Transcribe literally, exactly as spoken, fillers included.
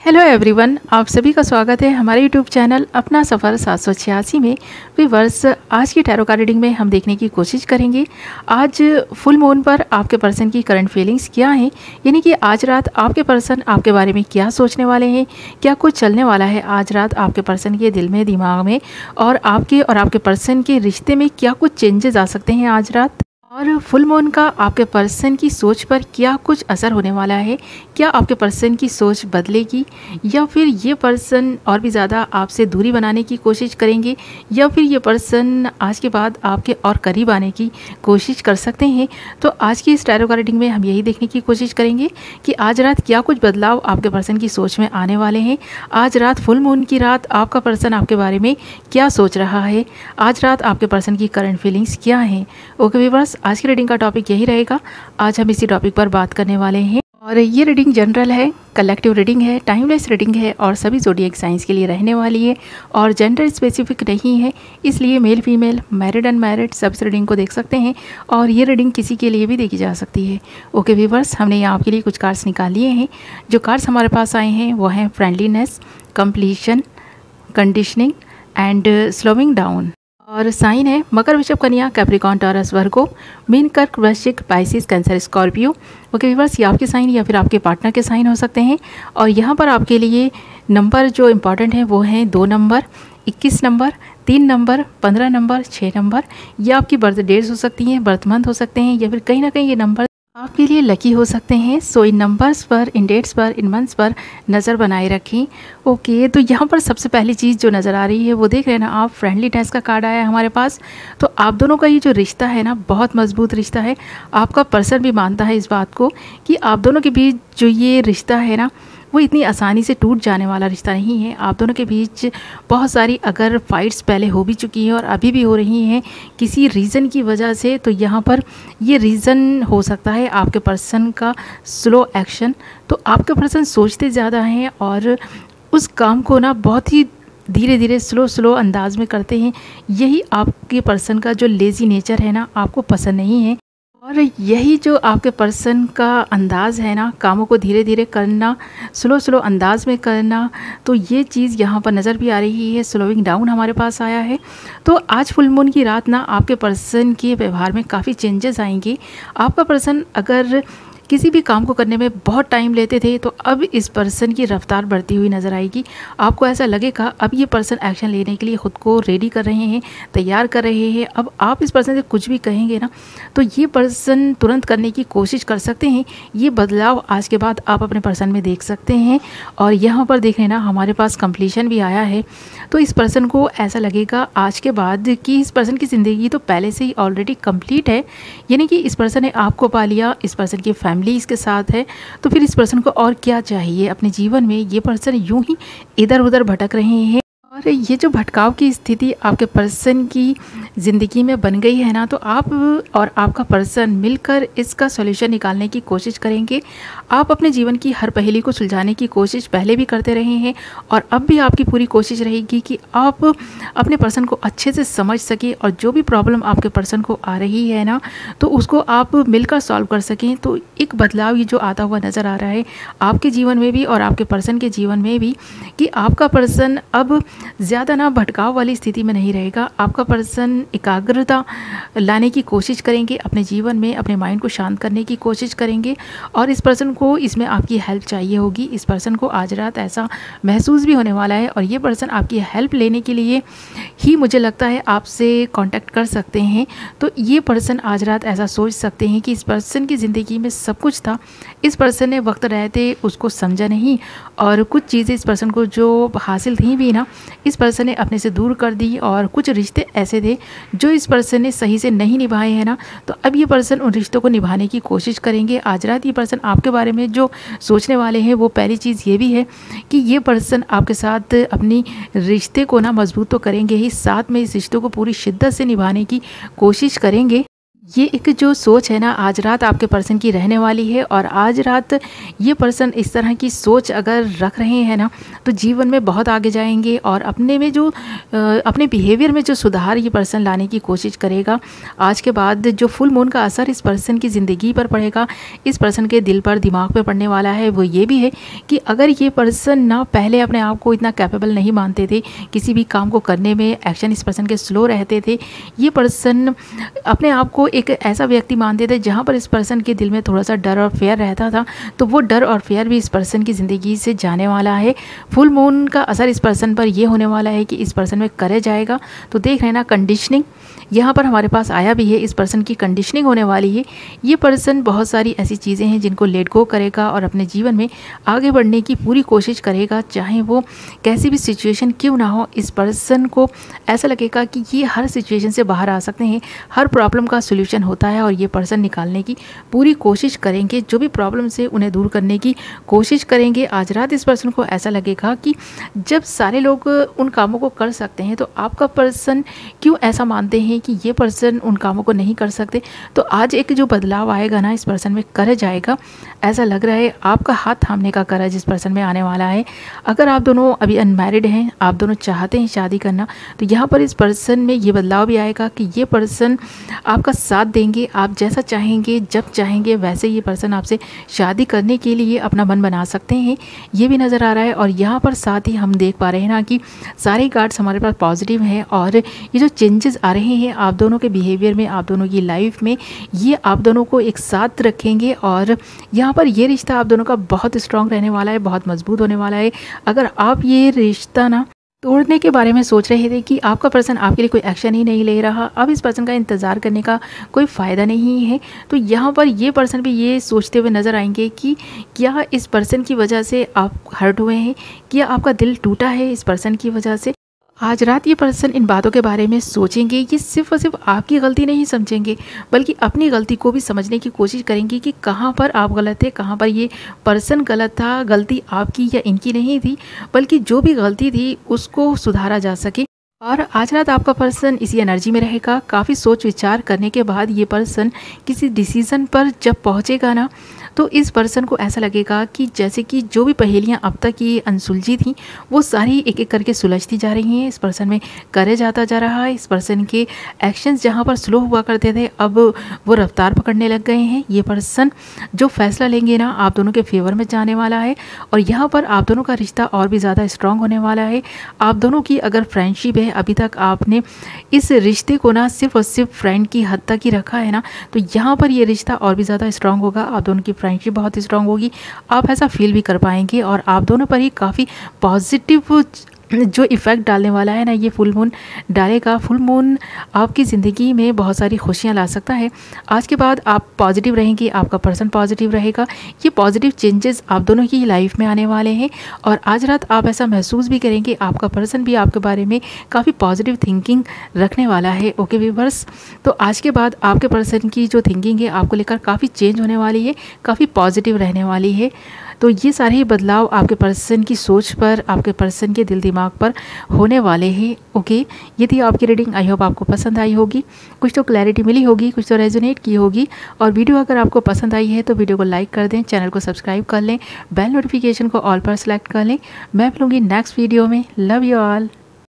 Hello everyone, आप सभी का स्वागत है हमारे यूट्यूब चैनल अपना सफ़र सात सौ छियासी में। व्यूअर्स, आज की टैरो कार्ड रीडिंग में हम देखने की कोशिश करेंगे आज फुल मून पर आपके पर्सन की करंट फीलिंग्स क्या हैं, यानी कि आज रात आपके पर्सन आपके बारे में क्या सोचने वाले हैं, क्या कुछ चलने वाला है आज रात आपके पर्सन के दिल में, दिमाग में, और आपके और आपके पर्सन के रिश्ते में क्या कुछ चेंजेस आ सकते हैं आज रात। और फुल मून का आपके पर्सन की सोच पर क्या कुछ असर होने वाला है, क्या आपके पर्सन की सोच बदलेगी या फिर ये पर्सन और भी ज़्यादा आपसे दूरी बनाने की कोशिश करेंगे, या फिर ये पर्सन आज के बाद आपके और करीब आने की कोशिश कर सकते हैं। तो आज की इस टैरो कार्ड रीडिंग में हम यही देखने की कोशिश करेंगे कि आज रात क्या कुछ बदलाव आपके पर्सन की सोच में आने वाले हैं। आज रात फुल मून की रात आपका पर्सन आपके बारे में क्या सोच रहा है, आज रात आपके पर्सन की करंट फीलिंग्स क्या हैं। ओके व्यूअर्स, आज की रीडिंग का टॉपिक यही रहेगा। आज हम इसी टॉपिक पर बात करने वाले हैं और ये रीडिंग जनरल है, कलेक्टिव रीडिंग है, टाइमलेस रीडिंग है और सभी ज़ोडिएक साइंस के लिए रहने वाली है और जेंडर स्पेसिफिक नहीं है, इसलिए मेल फीमेल, मैरिड अनमैरिड सब इस रीडिंग को देख सकते हैं और ये रीडिंग किसी के लिए भी देखी जा सकती है। ओके व्यूअर्स, हमने यहाँ आपके लिए कुछ कार्ड्स निकाल लिए हैं। जो कार्ड्स हमारे पास आए हैं वो हैं friendliness, completion, conditioning and slowing down. और साइन है मकर, वृषभ, कन्या, कैप्रिकॉर्न, टॉरस, वर्गो, Meen, Kark, Vrishchik, Pisces, Cancer, Scorpio. Okay viewers, ये आपके साइन या फिर आपके पार्टनर के साइन हो सकते हैं। और यहाँ पर आपके लिए नंबर जो इम्पॉर्टेंट हैं वो हैं दो नंबर, इक्कीस नंबर, तीन नंबर, पंद्रह नंबर, छः नंबर। ये आपकी बर्थ डेट्स हो सकती हैं, बर्थ मंथ हो सकते हैं, या फिर कहीं ना कहीं ये नंबर आपके लिए लकी हो सकते हैं। सो इन नंबर्स पर, इन डेट्स पर, इन मंथ्स पर नज़र बनाए रखें। ओके, तो यहाँ पर सबसे पहली चीज़ जो नज़र आ रही है वो देख रहे हैं ना आप, फ्रेंडलीनेस का कार्ड आया है हमारे पास। तो आप दोनों का ये जो रिश्ता है ना बहुत मजबूत रिश्ता है। आपका पर्सन भी मानता है इस बात को कि आप दोनों के बीच जो ये रिश्ता है ना वो इतनी आसानी से टूट जाने वाला रिश्ता नहीं है। आप दोनों के बीच बहुत सारी अगर फाइट्स पहले हो भी चुकी हैं और अभी भी हो रही हैं किसी रीज़न की वजह से, तो यहाँ पर ये रीज़न हो सकता है आपके पर्सन का स्लो एक्शन। तो आपके पर्सन सोचते ज़्यादा हैं और उस काम को ना बहुत ही धीरे धीरे स्लो स्लो अंदाज में करते हैं। यही आपके पर्सन का जो लेज़ी नेचर है ना आपको पसंद नहीं है। और यही जो आपके पर्सन का अंदाज़ है ना, कामों को धीरे धीरे करना, स्लो स्लो अंदाज में करना, तो ये चीज़ यहाँ पर नज़र भी आ रही है। स्लोइंग डाउन हमारे पास आया है। तो आज फुल मून की रात ना आपके पर्सन के व्यवहार में काफ़ी चेंजेस आएंगे। आपका पर्सन अगर किसी भी काम को करने में बहुत टाइम लेते थे तो अब इस पर्सन की रफ्तार बढ़ती हुई नज़र आएगी। आपको ऐसा लगेगा अब ये पर्सन एक्शन लेने के लिए ख़ुद को रेडी कर रहे हैं, तैयार कर रहे हैं। अब आप इस पर्सन से कुछ भी कहेंगे ना तो ये पर्सन तुरंत करने की कोशिश कर सकते हैं। ये बदलाव आज के बाद आप अपने पर्सन में देख सकते हैं। और यहाँ पर देख लेना हमारे पास कंप्लीशन भी आया है। तो इस पर्सन को ऐसा लगेगा आज के बाद कि इस पर्सन की ज़िंदगी तो पहले से ही ऑलरेडी कंप्लीट है, यानी कि इस पर्सन ने आपको पा लिया, इस पर्सन की फैमिली इसके साथ है। तो फिर इस पर्सन को और क्या चाहिए अपने जीवन में। ये पर्सन यूं ही इधर उधर भटक रहे हैं और ये जो भटकाव की स्थिति आपके पर्सन की ज़िंदगी में बन गई है ना, तो आप और आपका पर्सन मिलकर इसका सॉल्यूशन निकालने की कोशिश करेंगे। आप अपने जीवन की हर पहेली को सुलझाने की कोशिश पहले भी करते रहे हैं और अब भी आपकी पूरी कोशिश रहेगी कि आप अपने पर्सन को अच्छे से समझ सकें और जो भी प्रॉब्लम आपके पर्सन को आ रही है ना तो उसको आप मिलकर सॉल्व कर सकें। तो एक बदलाव ये जो आता हुआ नज़र आ रहा है आपके जीवन में भी और आपके पर्सन के जीवन में भी, कि आपका पर्सन अब ज़्यादा ना भटकाव वाली स्थिति में नहीं रहेगा। आपका पर्सन एकाग्रता लाने की कोशिश करेंगे अपने जीवन में, अपने माइंड को शांत करने की कोशिश करेंगे और इस पर्सन को इसमें आपकी हेल्प चाहिए होगी। इस पर्सन को आज रात ऐसा महसूस भी होने वाला है और ये पर्सन आपकी हेल्प लेने के लिए ही मुझे लगता है आपसे कांटेक्ट कर सकते हैं। तो ये पर्सन आज रात ऐसा सोच सकते हैं कि इस पर्सन की ज़िंदगी में सब कुछ था, इस पर्सन ने वक्त रहते उसको समझा नहीं और कुछ चीज़ें इस पर्सन को जो हासिल थी भी ना इस पर्सन ने अपने से दूर कर दी और कुछ रिश्ते ऐसे थे जो इस पर्सन ने सही से नहीं निभाए हैं ना, तो अब ये पर्सन उन रिश्तों को निभाने की कोशिश करेंगे। आज रात ये पर्सन आपके बारे में जो सोचने वाले हैं वो पहली चीज़ ये भी है कि ये पर्सन आपके साथ अपनी रिश्ते को ना मजबूत तो करेंगे ही, साथ में इस रिश्तों को पूरी शिद्दत से निभाने की कोशिश करेंगे। ये एक जो सोच है ना आज रात आपके पर्सन की रहने वाली है, और आज रात ये पर्सन इस तरह की सोच अगर रख रहे हैं ना तो जीवन में बहुत आगे जाएंगे, और अपने में जो अपने बिहेवियर में जो सुधार ये पर्सन लाने की कोशिश करेगा। आज के बाद जो फुल मून का असर इस पर्सन की ज़िंदगी पर पड़ेगा, इस पर्सन के दिल पर, दिमाग पर पड़ने वाला है, वो ये भी है कि अगर ये पर्सन ना पहले अपने आप को इतना कैपेबल नहीं मानते थे, किसी भी काम को करने में एक्शन इस पर्सन के स्लो रहते थे, ये पर्सन अपने आप को एक ऐसा व्यक्ति मानते थे जहाँ पर इस पर्सन के दिल में थोड़ा सा डर और फेयर रहता था, तो वो डर और फेयर भी इस पर्सन की ज़िंदगी से जाने वाला है। फुल मून का असर इस पर्सन पर ये होने वाला है कि इस पर्सन में करेज आएगा। तो देख रहे हैं ना, कंडीशनिंग यहाँ पर हमारे पास आया भी है, इस पर्सन की कंडीशनिंग होने वाली है। ये पर्सन बहुत सारी ऐसी चीज़ें हैं जिनको लेट गो करेगा और अपने जीवन में आगे बढ़ने की पूरी कोशिश करेगा, चाहे वो कैसी भी सिचुएशन क्यों ना हो। इस पर्सन को ऐसा लगेगा कि ये हर सिचुएशन से बाहर आ सकते हैं, हर प्रॉब्लम का सोल्यूशन होता है, और ये पर्सन निकालने की पूरी कोशिश करेंगे, जो भी प्रॉब्लम से उन्हें दूर करने की कोशिश करेंगे। आज रात इस पर्सन को ऐसा लगेगा कि जब सारे लोग उन कामों को कर सकते हैं तो आपका पर्सन क्यों ऐसा मानते हैं कि ये पर्सन उन कामों को नहीं कर सकते। तो आज एक जो बदलाव आएगा ना, इस पर्सन में करेज आएगा। ऐसा लग रहा है आपका हाथ थामने का करेज इस पर्सन में आने वाला है। अगर आप दोनों अभी अनमैरिड हैं, आप दोनों चाहते हैं शादी करना, तो यहाँ पर इस पर्सन में ये बदलाव भी आएगा कि ये पर्सन आपका साथ देंगे। आप जैसा चाहेंगे, जब चाहेंगे, वैसे ये पर्सन आपसे शादी करने के लिए अपना मन बना सकते हैं, ये भी नज़र आ रहा है। और यहाँ पर साथ ही हम देख पा रहे हैं ना कि सारे कार्ड्स हमारे पास पॉजिटिव हैं, और ये जो चेंजेस आ रहे हैं आप दोनों के बिहेवियर में, आप दोनों की लाइफ में, ये आप दोनों को एक साथ रखेंगे। और यहाँ पर ये रिश्ता आप दोनों का बहुत स्ट्रांग रहने वाला है, बहुत मजबूत होने वाला है। अगर आप ये रिश्ता ना तोड़ने के बारे में सोच रहे थे कि आपका पर्सन आपके लिए कोई एक्शन ही नहीं ले रहा, अब इस पर्सन का इंतज़ार करने का कोई फ़ायदा नहीं है, तो यहाँ पर ये पर्सन भी ये सोचते हुए नज़र आएंगे कि क्या इस पर्सन की वजह से आप हर्ट हुए हैं, क्या आपका दिल टूटा है इस पर्सन की वजह से। आज रात ये पर्सन इन बातों के बारे में सोचेंगे। ये सिर्फ और सिर्फ आपकी गलती नहीं समझेंगे, बल्कि अपनी गलती को भी समझने की कोशिश करेंगे कि कहाँ पर आप गलत थे, कहाँ पर ये पर्सन गलत था। गलती आपकी या इनकी नहीं थी, बल्कि जो भी गलती थी उसको सुधारा जा सके। और आज रात आपका पर्सन इसी एनर्जी में रहेगा। काफ़ी सोच विचार करने के बाद ये पर्सन किसी डिसीज़न पर जब पहुँचेगा ना, तो इस पर्सन को ऐसा लगेगा कि जैसे कि जो भी पहेलियां अब तक ये अनसुलझी थी वो सारी एक एक करके सुलझती जा रही हैं। इस पर्सन में करेज आता जा रहा है। इस पर्सन के एक्शंस जहां पर स्लो हुआ करते थे अब वो रफ्तार पकड़ने लग गए हैं। ये पर्सन जो फैसला लेंगे ना आप दोनों के फेवर में जाने वाला है, और यहाँ पर आप दोनों का रिश्ता और भी ज़्यादा स्ट्रॉन्ग होने वाला है। आप दोनों की अगर फ्रेंडशिप है, अभी तक आपने इस रिश्ते को ना सिर्फ और सिर्फ फ्रेंड की हद तक ही रखा है ना, तो यहाँ पर ये रिश्ता और भी ज़्यादा स्ट्रॉन्ग होगा। आप दोनों की फ्रेंडशिप बहुत स्ट्रांग होगी, आप ऐसा फील भी कर पाएंगे, और आप दोनों पर ही काफ़ी पॉजिटिव जो इफ़ेक्ट डालने वाला है ना ये फुल मून डालेगा। फुल मून आपकी ज़िंदगी में बहुत सारी खुशियाँ ला सकता है। आज के बाद आप पॉजिटिव रहेंगे, आपका पर्सन पॉजिटिव रहेगा। ये पॉजिटिव चेंजेस आप दोनों की लाइफ में आने वाले हैं, और आज रात आप ऐसा महसूस भी करेंगे, आपका पर्सन भी आपके बारे में काफ़ी पॉजिटिव थिंकिंग रखने वाला है। ओके व्यूअर्स, तो आज के बाद आपके पर्सन की जो थिंकिंग है आपको लेकर काफ़ी चेंज होने वाली है, काफ़ी पॉजिटिव रहने वाली है। तो ये सारे बदलाव आपके पर्सन की सोच पर, आपके पर्सन के दिल दिमाग पर होने वाले हैं। ओके, ये थी आपकी रीडिंग। आई होप आपको पसंद आई होगी, कुछ तो क्लैरिटी मिली होगी, कुछ तो रेजोनेट की होगी। और वीडियो अगर आपको पसंद आई है तो वीडियो को लाइक कर दें, चैनल को सब्सक्राइब कर लें, बेल नोटिफिकेशन को ऑल पर सेलेक्ट कर लें। मैं मिलूँगी नेक्स्ट वीडियो में। Love you all.